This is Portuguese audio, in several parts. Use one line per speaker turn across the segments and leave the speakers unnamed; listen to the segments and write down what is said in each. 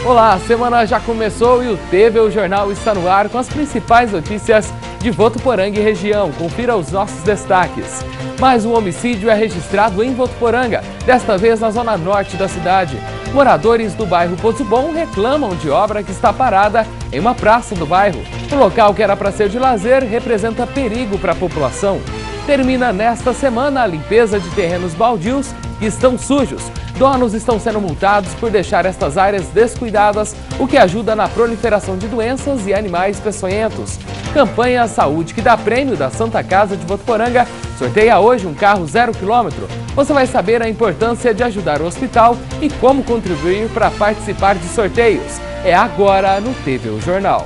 Olá, a semana já começou e o TV o Jornal está no ar com as principais notícias de Votuporanga e região. Confira os nossos destaques. Mais um homicídio é registrado em Votuporanga, desta vez na zona norte da cidade. Moradores do bairro Poço Bom reclamam de obra que está parada em uma praça do bairro. O local que era para ser de lazer representa perigo para a população. Termina nesta semana a limpeza de terrenos baldios que estão sujos. Donos estão sendo multados por deixar estas áreas descuidadas, o que ajuda na proliferação de doenças e animais peçonhentos. Campanha Saúde que dá prêmio da Santa Casa de Votuporanga sorteia hoje um carro 0 km. Você vai saber a importância de ajudar o hospital e como contribuir para participar de sorteios. É agora no TV o Jornal.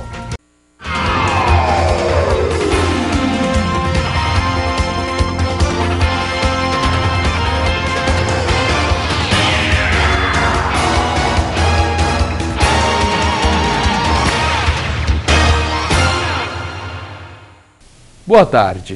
Boa tarde.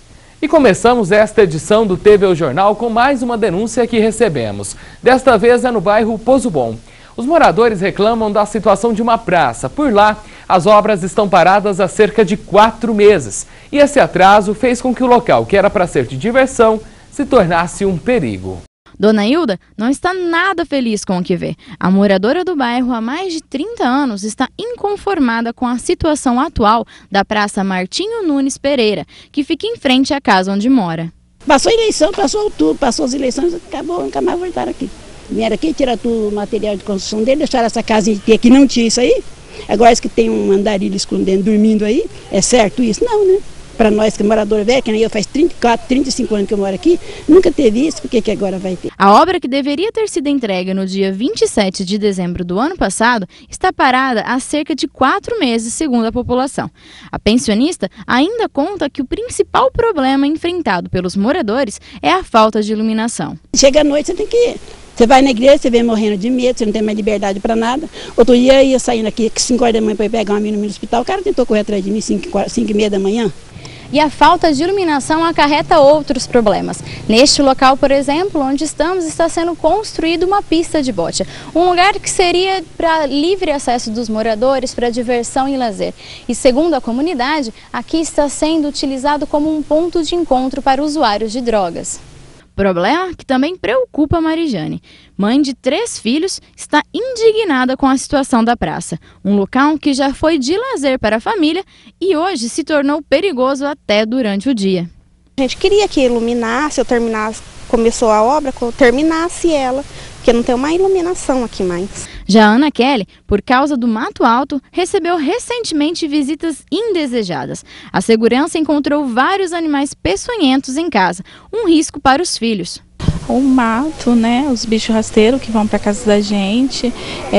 E começamos esta edição do TV o Jornal com mais uma denúncia que recebemos. Desta vez é no bairro Poço Bom. Os moradores reclamam da situação de uma praça. Por lá, as obras estão paradas há cerca de 4 meses. E esse atraso fez com que o local, que era para ser de diversão, se tornasse um perigo.
Dona Hilda não está nada feliz com o que vê. A moradora do bairro há mais de 30 anos está inconformada com a situação atual da Praça Martinho Nunes Pereira, que fica em frente à casa onde mora.
Passou a eleição, passou tudo, passou as eleições, acabou, nunca mais voltaram aqui. Vieram aqui, tiraram todo o material de construção dele, deixaram essa casinha que não tinha isso aí. Agora isso que tem um andarilho escondendo, dormindo aí, é certo isso? Não, né? Para nós que é morador velho, que nem eu, faz 34, 35 anos que eu moro aqui, nunca teve isso, por que agora vai ter?
A obra, que deveria ter sido entregue no dia 27 de dezembro do ano passado, está parada há cerca de 4 meses, segundo a população. A pensionista ainda conta que o principal problema enfrentado pelos moradores é a falta de iluminação.
Chega à noite, você vai na igreja, você vem morrendo de medo, você não tem mais liberdade para nada. Outro dia eu ia saindo aqui 5 horas da manhã para ir pegar uma menina no hospital, o cara tentou correr atrás de mim 5h30 da manhã.
E a falta de iluminação acarreta outros problemas. Neste local, por exemplo, onde estamos, está sendo construída uma pista de bote. Um lugar que seria para livre acesso dos moradores, para diversão e lazer. E segundo a comunidade, aqui está sendo utilizado como um ponto de encontro para usuários de drogas. Problema que também preocupa a Marijane. Mãe de 3 filhos, está indignada com a situação da praça. Um local que já foi de lazer para a família e hoje se tornou perigoso até durante o dia.
A gente queria que iluminasse, começou a obra, que eu terminasse ela, porque não tem uma iluminação aqui mais.
Já a Ana Kelly, por causa do mato alto, recebeu recentemente visitas indesejadas. A segurança encontrou vários animais peçonhentos em casa, um risco para os filhos.
O mato, né, os bichos rasteiros que vão para casa da gente,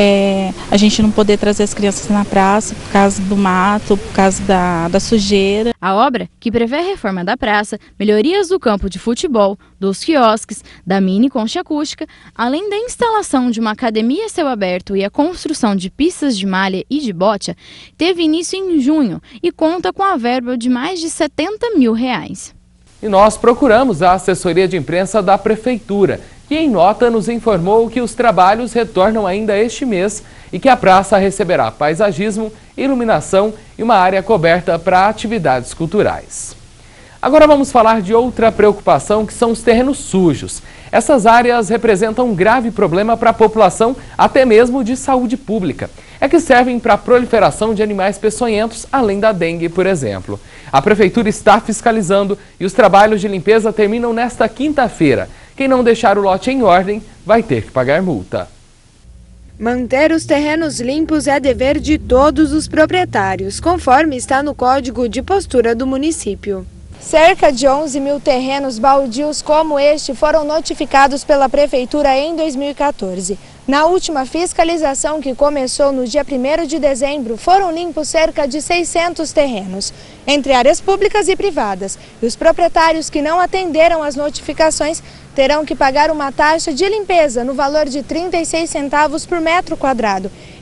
a gente não poder trazer as crianças na praça por causa do mato, por causa da sujeira.
A obra, que prevê a reforma da praça, melhorias do campo de futebol, dos quiosques, da mini concha acústica, além da instalação de uma academia a céu aberto e a construção de pistas de malha e de bote, teve início em junho e conta com a verba de mais de R$70 mil.
E nós procuramos a assessoria de imprensa da Prefeitura, que em nota nos informou que os trabalhos retornam ainda este mês e que a praça receberá paisagismo, iluminação e uma área coberta para atividades culturais. Agora vamos falar de outra preocupação, que são os terrenos sujos. Essas áreas representam um grave problema para a população, até mesmo de saúde pública. É que servem para a proliferação de animais peçonhentos, além da dengue, por exemplo. A Prefeitura está fiscalizando e os trabalhos de limpeza terminam nesta quinta-feira. Quem não deixar o lote em ordem vai ter que pagar multa.
Manter os terrenos limpos é dever de todos os proprietários, conforme está no Código de Postura do município. Cerca de 11 mil terrenos baldios como este foram notificados pela Prefeitura em 2014. Na última fiscalização, que começou no dia 1º de dezembro, foram limpos cerca de 600 terrenos, entre áreas públicas e privadas. E os proprietários que não atenderam às notificações terão que pagar uma taxa de limpeza no valor de 36 centavos por metro quadrado.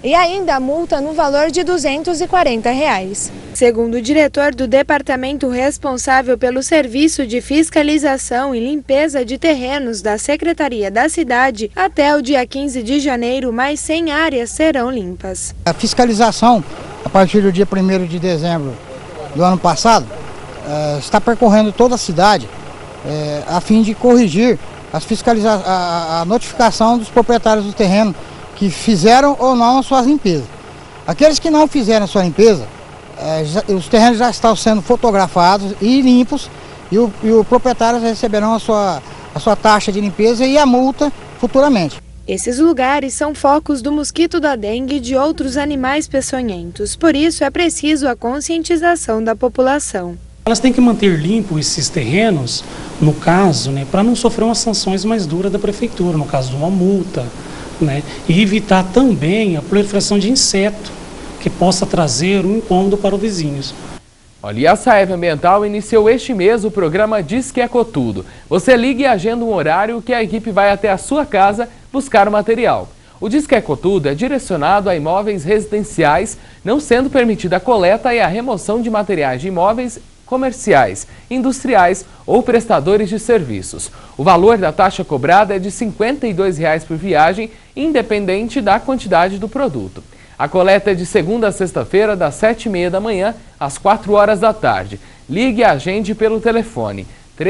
e ainda a multa no valor de R$ 240. Segundo o diretor do departamento responsável pelo serviço de fiscalização e limpeza de terrenos da Secretaria da Cidade, até o dia 15 de janeiro, mais 100 áreas serão limpas.
A fiscalização, a partir do dia 1º de dezembro do ano passado, está percorrendo toda a cidade a fim de corrigir a notificação dos proprietários do terreno que fizeram ou não as suas limpezas. Aqueles que não fizeram a sua limpeza, os terrenos já estão sendo fotografados e limpos e o proprietário receberão a sua taxa de limpeza e a multa futuramente.
Esses lugares são focos do mosquito da dengue e de outros animais peçonhentos, por isso é preciso a conscientização da população.
Elas têm que manter limpo esses terrenos, no caso, para não sofrer umas sanções mais duras da prefeitura, no caso de uma multa, e evitar também a proliferação de inseto, que possa trazer um incômodo para os vizinhos.
Olha, e a Saev Ambiental iniciou este mês o programa Disque Ecotudo. Você liga e agenda um horário que a equipe vai até a sua casa buscar o material. O Disque Ecotudo é direcionado a imóveis residenciais, não sendo permitida a coleta e a remoção de materiais de imóveis comerciais, industriais ou prestadores de serviços. O valor da taxa cobrada é de R$ 52,00 por viagem, independente da quantidade do produto. A coleta é de segunda a sexta-feira, das 7h30 da manhã às 4h da tarde. Ligue e agende pelo telefone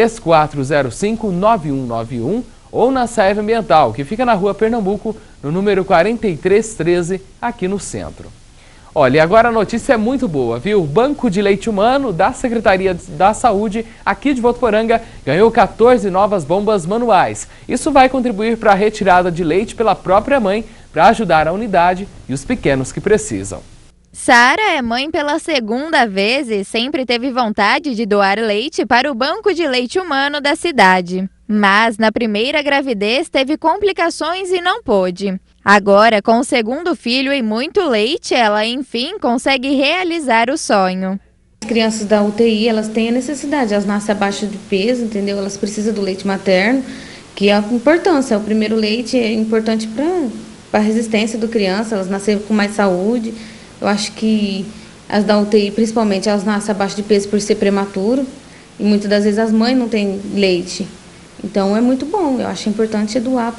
3405-9191 ou na Saev Ambiental, que fica na Rua Pernambuco, no número 4313, aqui no centro. Olha, e agora a notícia é muito boa, viu? O Banco de Leite Humano da Secretaria da Saúde aqui de Votuporanga ganhou 14 novas bombas manuais. Isso vai contribuir para a retirada de leite pela própria mãe, para ajudar a unidade e os pequenos que precisam.
Sara é mãe pela segunda vez e sempre teve vontade de doar leite para o Banco de Leite Humano da cidade. Mas na primeira gravidez teve complicações e não pôde. Agora, com o segundo filho e muito leite, ela enfim consegue realizar o sonho.
As crianças da UTI, elas têm a necessidade, elas nascem abaixo de peso, entendeu? Elas precisam do leite materno, que é a importância. O primeiro leite é importante para a resistência da criança, elas nascem com mais saúde. Eu acho que as da UTI, principalmente, elas nascem abaixo de peso por ser prematuro. E muitas das vezes as mães não têm leite. Então é muito bom, eu acho importante doar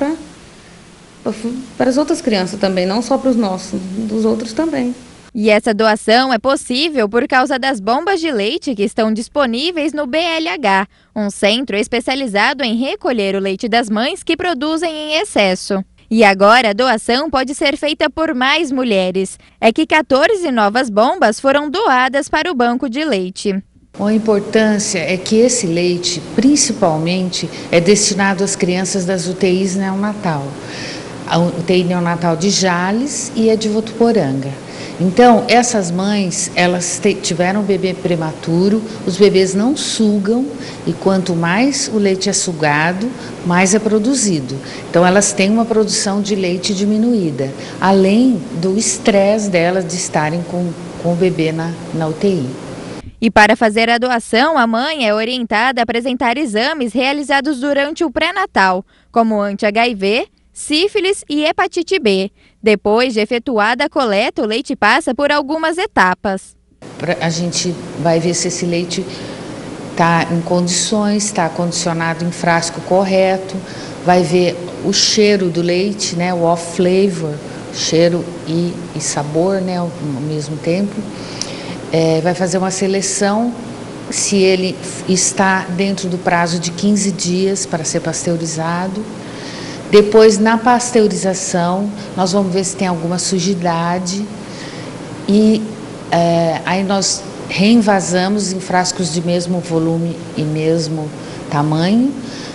para as outras crianças também, não só para os nossos, dos outros também.
E essa doação é possível por causa das bombas de leite que estão disponíveis no BLH, um centro especializado em recolher o leite das mães que produzem em excesso. E agora a doação pode ser feita por mais mulheres. É que 14 novas bombas foram doadas para o banco de leite.
A importância é que esse leite, principalmente, é destinado às crianças das UTIs neonatal. A UTI neonatal de Jales e a de Votuporanga. Então, essas mães, elas tiveram um bebê prematuro, os bebês não sugam e quanto mais o leite é sugado, mais é produzido. Então, elas têm uma produção de leite diminuída, além do estresse delas de estarem com o bebê na UTI.
E para fazer a doação, a mãe é orientada a apresentar exames realizados durante o pré-natal, como anti-HIV, sífilis e hepatite B. Depois de efetuada a coleta, o leite passa por algumas etapas.
A gente vai ver se esse leite está em condições, está acondicionado em frasco correto, vai ver o cheiro do leite, o off flavor, cheiro e sabor, ao mesmo tempo. Vai fazer uma seleção se ele está dentro do prazo de 15 dias para ser pasteurizado. Depois, na pasteurização, nós vamos ver se tem alguma sujidade e aí nós reenvasamos em frascos de mesmo volume e mesmo tamanho,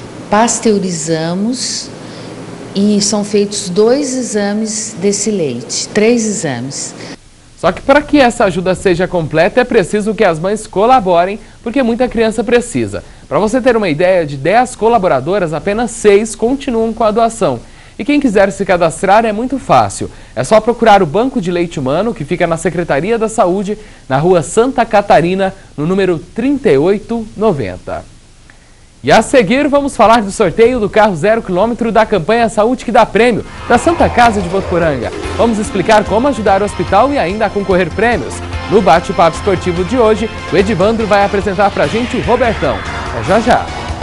pasteurizamos e são feitos 2 exames desse leite, 3 exames.
Só que para que essa ajuda seja completa é preciso que as mães colaborem, porque muita criança precisa. Para você ter uma ideia, de 10 colaboradoras, apenas 6 continuam com a doação. E quem quiser se cadastrar é muito fácil. É só procurar o Banco de Leite Humano, que fica na Secretaria da Saúde, na Rua Santa Catarina, no número 3890. E a seguir vamos falar do sorteio do carro 0 km da campanha Saúde que dá prêmio da Santa Casa de Votuporanga. Vamos explicar como ajudar o hospital e ainda a concorrer prêmios. No bate-papo esportivo de hoje, o Edivandro vai apresentar pra gente o Robertão. É já já.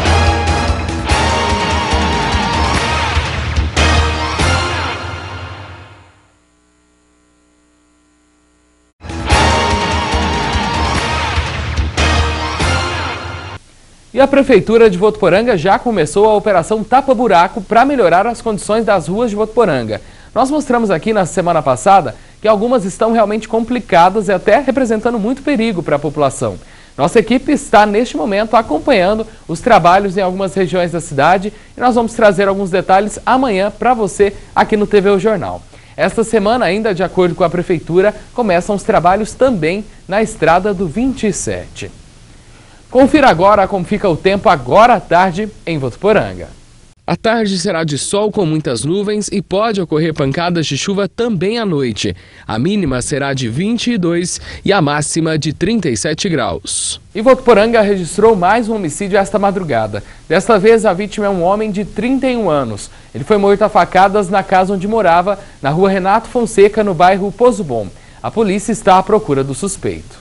E a Prefeitura de Votuporanga já começou a operação Tapa Buraco para melhorar as condições das ruas de Votuporanga. Nós mostramos aqui na semana passada que algumas estão realmente complicadas e até representando muito perigo para a população. Nossa equipe está neste momento acompanhando os trabalhos em algumas regiões da cidade e nós vamos trazer alguns detalhes amanhã para você aqui no TV O Jornal. Esta semana, ainda de acordo com a Prefeitura, começam os trabalhos também na Estrada do 27. Confira agora como fica o tempo agora à tarde em Votuporanga. A tarde será de sol com muitas nuvens e pode ocorrer pancadas de chuva também à noite. A mínima será de 22 e a máxima de 37 graus. E Votuporanga registrou mais um homicídio esta madrugada. Desta vez a vítima é um homem de 31 anos. Ele foi morto a facadas na casa onde morava, na rua Renato Fonseca, no bairro Pozo Bom. A polícia está à procura do suspeito.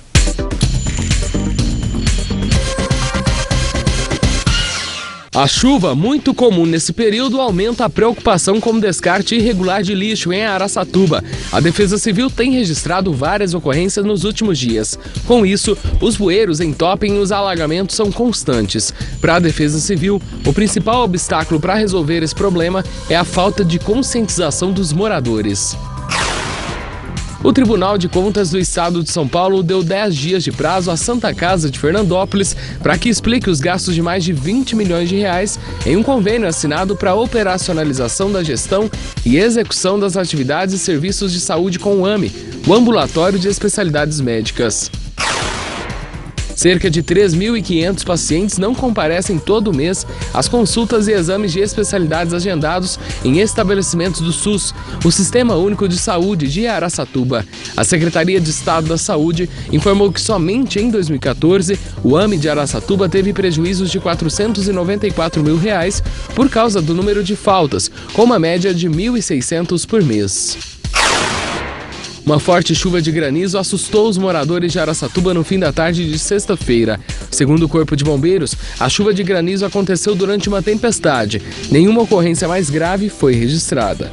A chuva, muito comum nesse período, aumenta a preocupação com o descarte irregular de lixo em Araçatuba. A Defesa Civil tem registrado várias ocorrências nos últimos dias. Com isso, os bueiros entopem e os alagamentos são constantes. Para a Defesa Civil, o principal obstáculo para resolver esse problema é a falta de conscientização dos moradores. O Tribunal de Contas do Estado de São Paulo deu 10 dias de prazo à Santa Casa de Fernandópolis para que explique os gastos de mais de 20 milhões de reais em um convênio assinado para a operacionalização da gestão e execução das atividades e serviços de saúde com o AME, o Ambulatório de Especialidades Médicas. Cerca de 3.500 pacientes não comparecem todo mês às consultas e exames de especialidades agendados em estabelecimentos do SUS, o Sistema Único de Saúde de Araçatuba. A Secretaria de Estado da Saúde informou que somente em 2014 o AME de Araçatuba teve prejuízos de R$ 494 mil por causa do número de faltas, com uma média de 1.600 por mês. Uma forte chuva de granizo assustou os moradores de Araçatuba no fim da tarde de sexta-feira. Segundo o Corpo de Bombeiros, a chuva de granizo aconteceu durante uma tempestade. Nenhuma ocorrência mais grave foi registrada.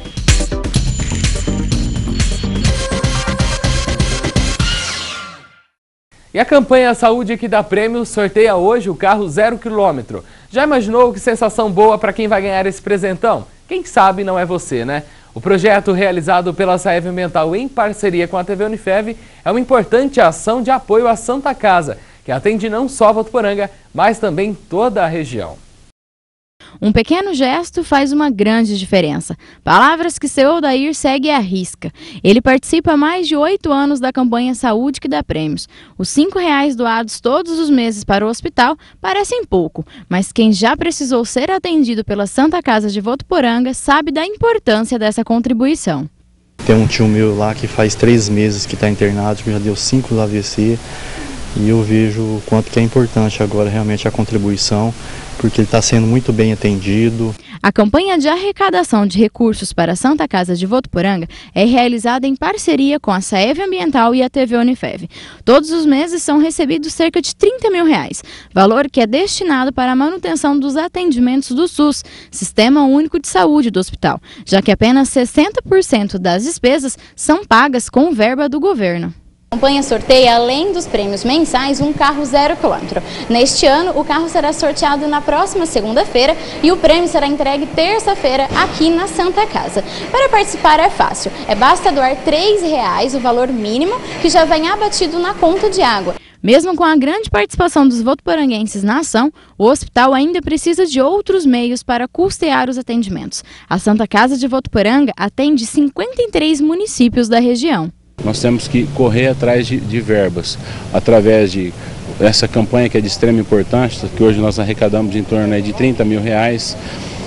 E a campanha Saúde que dá prêmio sorteia hoje o carro 0 km. Já imaginou que sensação boa para quem vai ganhar esse presentão? Quem sabe não é você, né? O projeto realizado pela Saev Ambiental em parceria com a TV Unifev é uma importante ação de apoio à Santa Casa, que atende não só Votuporanga, mas também toda a região.
Um pequeno gesto faz uma grande diferença. Palavras que seu Odair segue à risca. Ele participa há mais de 8 anos da campanha Saúde que dá prêmios. Os R$ 5 doados todos os meses para o hospital parecem pouco, mas quem já precisou ser atendido pela Santa Casa de Votuporanga sabe da importância dessa contribuição.
Tem um tio meu lá que faz 3 meses que está internado, que já deu 5 AVC. E eu vejo o quanto que é importante agora realmente a contribuição, porque ele está sendo muito bem atendido.
A campanha de arrecadação de recursos para a Santa Casa de Votuporanga é realizada em parceria com a Saev Ambiental e a TV Unifev. Todos os meses são recebidos cerca de R$ 30 mil, valor que é destinado para a manutenção dos atendimentos do SUS, Sistema Único de Saúde do hospital, já que apenas 60% das despesas são pagas com verba do governo. A campanha sorteia, além dos prêmios mensais, um carro 0 km. Neste ano, o carro será sorteado na próxima segunda-feira e o prêmio será entregue terça-feira aqui na Santa Casa. Para participar é fácil, basta doar R$ 3, o valor mínimo, que já vem abatido na conta de água. Mesmo com a grande participação dos votuporanguenses na ação, o hospital ainda precisa de outros meios para custear os atendimentos. A Santa Casa de Votuporanga atende 53 municípios da região.
Nós temos que correr atrás de verbas, através de essa campanha que é de extrema importância, que hoje nós arrecadamos em torno de R$ 30 mil.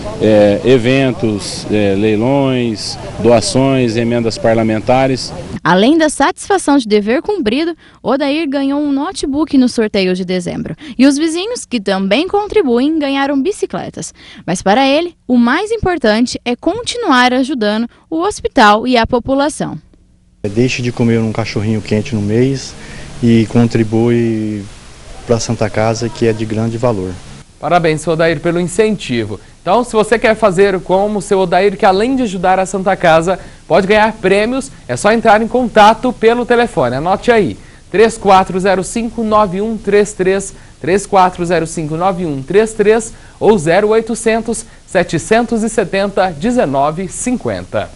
eventos, leilões, doações, emendas parlamentares.
Além da satisfação de dever cumprido, Odair ganhou um notebook no sorteio de dezembro. E os vizinhos, que também contribuem, ganharam bicicletas. Mas para ele, o mais importante é continuar ajudando o hospital e a população.
Deixe de comer um cachorrinho quente no mês e contribui para a Santa Casa, que é de grande valor.
Parabéns, seu Odair, pelo incentivo. Então, se você quer fazer como o seu Odair, que além de ajudar a Santa Casa, pode ganhar prêmios, é só entrar em contato pelo telefone. Anote aí, 3405-9133, 3405-9133 ou 0800 770 1950.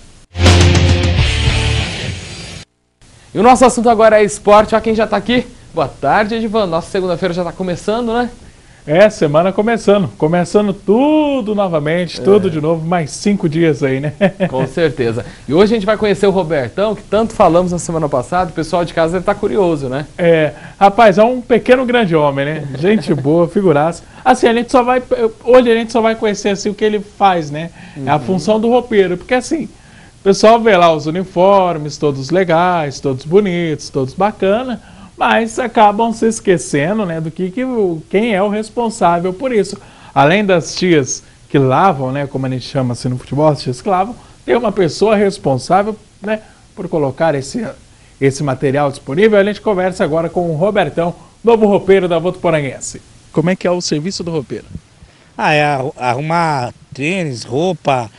E o nosso assunto agora é esporte. Olha quem já está aqui. Boa tarde, Edivan. Nossa segunda-feira já está começando, né?
Semana começando tudo novamente, tudo de novo, mais 5 dias aí, né?
Com certeza. E hoje a gente vai conhecer o Robertão, que tanto falamos na semana passada, o pessoal de casa deve estar curioso, né?
Rapaz, é um pequeno grande homem, né? Gente boa, figuraça. Assim, hoje a gente só vai conhecer assim o que ele faz, né? É a função do roupeiro, porque assim, o pessoal vê lá os uniformes, todos legais, todos bonitos, todos bacana, mas acabam se esquecendo, né, do quem é o responsável por isso. Além das tias que lavam, né, como a gente chama assim no futebol, as tias que lavam, tem uma pessoa responsável, né, por colocar esse material disponível. A gente conversa agora com o Robertão, novo roupeiro da Votuporanguense. Como é que é o serviço do roupeiro?
É arrumar tênis, roupa,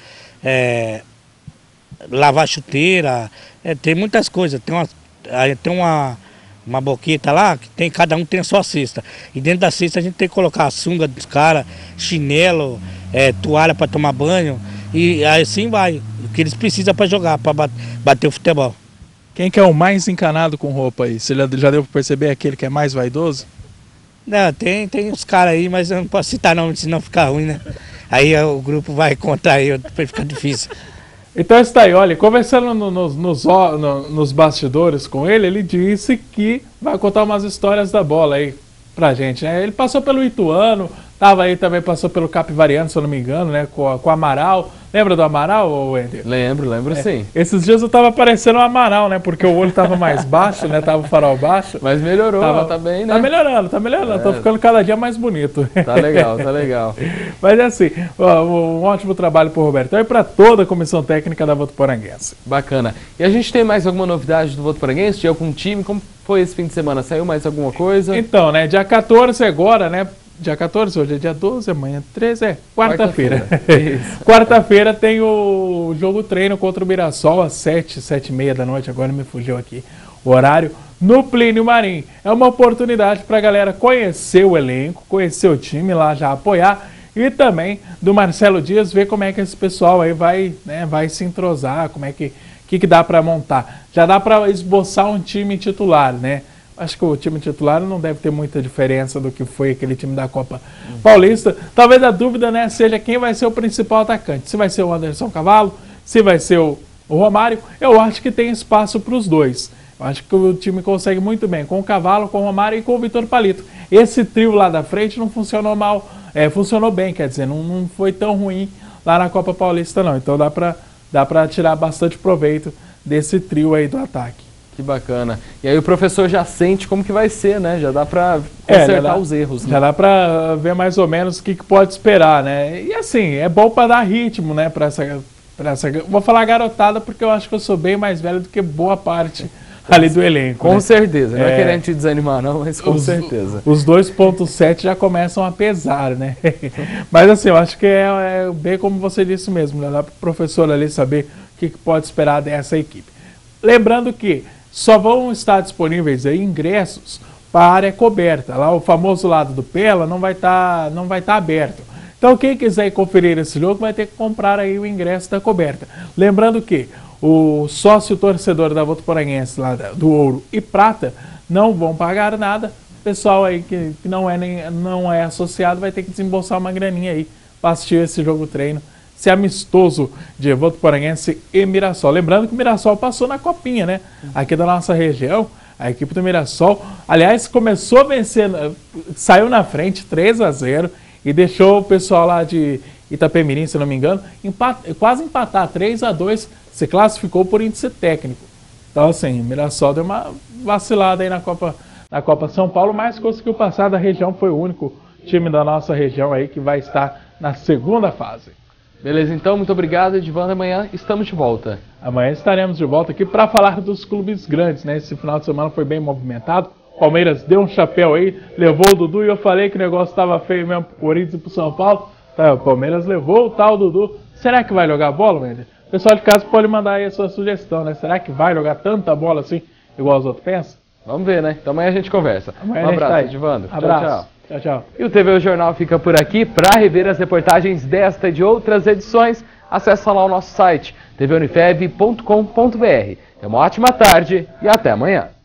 lavar chuteira, tem muitas coisas. Tem uma boqueta lá, que cada um tem a sua cesta. E dentro da cesta a gente tem que colocar a sunga dos caras, chinelo, toalha para tomar banho. E assim vai, o que eles precisam para jogar, para bater o futebol.
Quem que é o mais encanado com roupa aí? Você já deu para perceber aquele que é mais vaidoso?
Não, tem uns caras aí, mas eu não posso citar não, senão fica ruim, né? Aí o grupo vai contra aí, depois fica difícil.
Então está aí, olha, conversando nos bastidores com ele disse que vai contar umas histórias da bola aí pra gente, né? Ele passou pelo Ituano, tava aí também, passou pelo Capivariano, se eu não me engano, né? Com o Amaral. Lembra do Amaral, Wender?
Lembro sim.
Esses dias eu tava parecendo o Amaral, né? Porque o olho tava mais baixo, né? Tava o farol baixo.
Mas melhorou, tá bem, né?
Tá melhorando. Tô ficando cada dia mais bonito.
Tá legal.
Mas é assim, um ótimo trabalho pro Robertão e para toda a comissão técnica da Votuporanguense.
Bacana. E a gente tem mais alguma novidade do Votuporanguense? De algum time? Como foi esse fim de semana? Saiu mais alguma coisa?
Então, né? Dia 14 agora, né? Dia 14, hoje é dia 12, amanhã 13, quarta-feira. Quarta-feira tem o jogo treino contra o Mirassol às 7h30 da noite, agora me fugiu aqui o horário, no Plínio Marim. É uma oportunidade para a galera conhecer o elenco, conhecer o time lá, já apoiar, e também do Marcelo Dias, ver como é que esse pessoal aí vai se entrosar, como é que dá para montar. Já dá para esboçar um time titular, né? Acho que o time titular não deve ter muita diferença do que foi aquele time da Copa Paulista. Talvez a dúvida, né, seja quem vai ser o principal atacante. Se vai ser o Anderson Cavalo, se vai ser o Romário. Eu acho que tem espaço para os dois. Eu acho que o time consegue muito bem com o Cavalo, com o Romário e com o Vitor Palito. Esse trio lá da frente não funcionou mal, funcionou bem, quer dizer, não foi tão ruim lá na Copa Paulista não. Então dá para tirar bastante proveito desse trio aí do ataque.
Que bacana. E aí o professor já sente como que vai ser, né? Já dá para consertar os erros. Né?
Já dá para ver mais ou menos o que pode esperar, né? E assim, é bom para dar ritmo, né? Para essa... Vou falar garotada porque eu acho que eu sou bem mais velho do que boa parte ali do elenco.
Com certeza. Não é querendo te desanimar não, mas com certeza.
Os 2.7 já começam a pesar, né? Mas assim, eu acho que é bem como você disse mesmo, né? Dá para o professor ali saber o que pode esperar dessa equipe. Lembrando que só vão estar disponíveis aí ingressos para a área coberta. Lá o famoso lado do Pela não vai tá aberto. Então quem quiser ir conferir esse jogo vai ter que comprar aí o ingresso da coberta. Lembrando que o sócio torcedor da Votuporanguense lá do Ouro e Prata não vão pagar nada. O pessoal aí que não é associado vai ter que desembolsar uma graninha aí para assistir esse jogo treino. Esse amistoso de Votuporanguense e Mirassol. Lembrando que o Mirassol passou na copinha, né? Aqui da nossa região, a equipe do Mirassol, aliás, começou a vencer, saiu na frente 3-0 e deixou o pessoal lá de Itapemirim, se não me engano, quase empatar 3-2, se classificou por índice técnico. Então assim, o Mirassol deu uma vacilada aí na Copa São Paulo, mas conseguiu passar da região, foi o único time da nossa região aí que vai estar na segunda fase.
Beleza, então, muito obrigado, Edivando. Amanhã estamos de volta.
Amanhã estaremos de volta aqui para falar dos clubes grandes, né? Esse final de semana foi bem movimentado. Palmeiras deu um chapéu aí, levou o Dudu e eu falei que o negócio estava feio mesmo pro Corinthians e pro São Paulo. Tá, o Palmeiras levou o tal Dudu. Será que vai jogar bola, Wender? O pessoal de casa pode mandar aí a sua sugestão, né? Será que vai jogar tanta bola assim, igual os outros pensam?
Vamos ver, né? Então amanhã a gente conversa.
Amanhã
um abraço, Edivando.
Abraço.
Tchau, tchau.
Tchau, tchau.
E o TV O Jornal fica por aqui. Para rever as reportagens desta e de outras edições, acesse lá o nosso site tvunifeb.com.br. Uma ótima tarde e até amanhã.